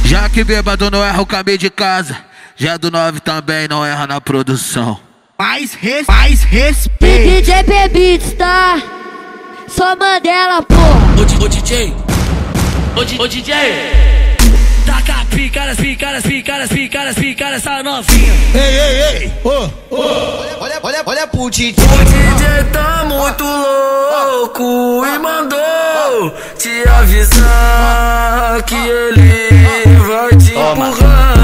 Já que bêbado não erra o caminho de casa, já do 9 também não erra na produção. Mais respeito. DJ Beats, tá? Só Mandela, porra. Ô DJ, ô DJ, taca pica essa novinha. Ei, olha pro DJ. O DJ tá muito louco e mandou te avisar que ele vai te empurrar.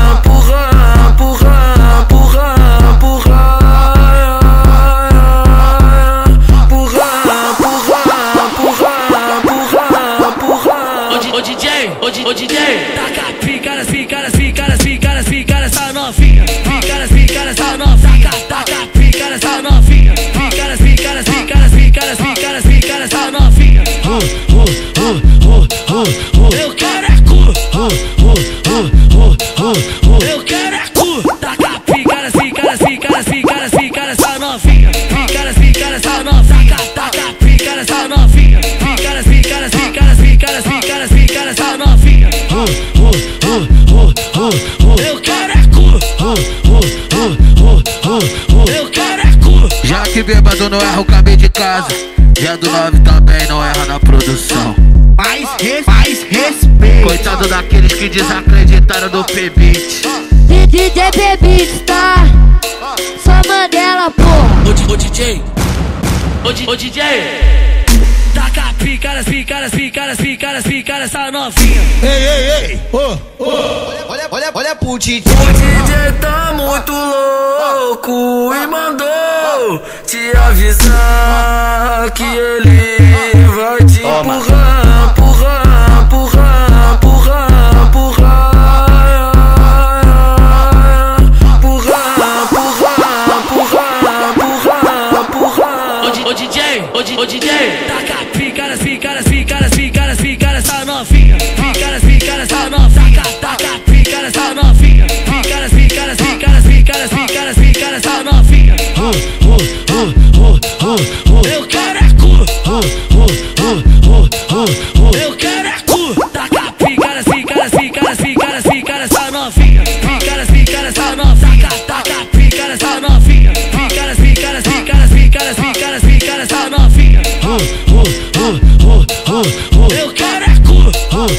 Ô DJ, taca pica essa novinha. Pica essa novinha. Taca pica essa novinha. Pica essa novinha. Eu quero é cu. Eu quero é cu. Taca pica essa novinha. Pica essa novinha. Taca pica essa novinha. Pica essa novinha. Eu quero é cu. Eu quero é cu. Já que bêbado não erra o caminho de casa, já do 9 também não erra na produção. Mais respeito. Coitado daqueles que desacreditaram do P-Beat. DJ Beats, tá? Só Mandela, porra. Ô DJ, taca pica essa novinha. Ei, olha pro DJ. O DJ tá muito louco e mandou te avisar que ele vai te empurrar. Ô DJ, taca pica essa novinha. Pica essa novinha. Taca pica essa novinha. Pica essa novinha. Eu quero é cu. Eu quero é cu. Taca pica essa novinha. Pica essa novinha. Taca pica essa novinha. Pica essa novinha. Eu quero é cu.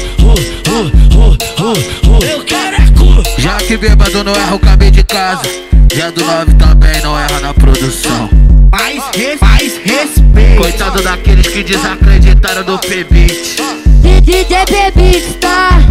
Eu quero é cu. Já que bêbado não erra o caminho de casa, já do 9 também não erra na produção. Mais respeito. Coitado daqueles que desacreditaram do P-Beat. DJ Beats, tá?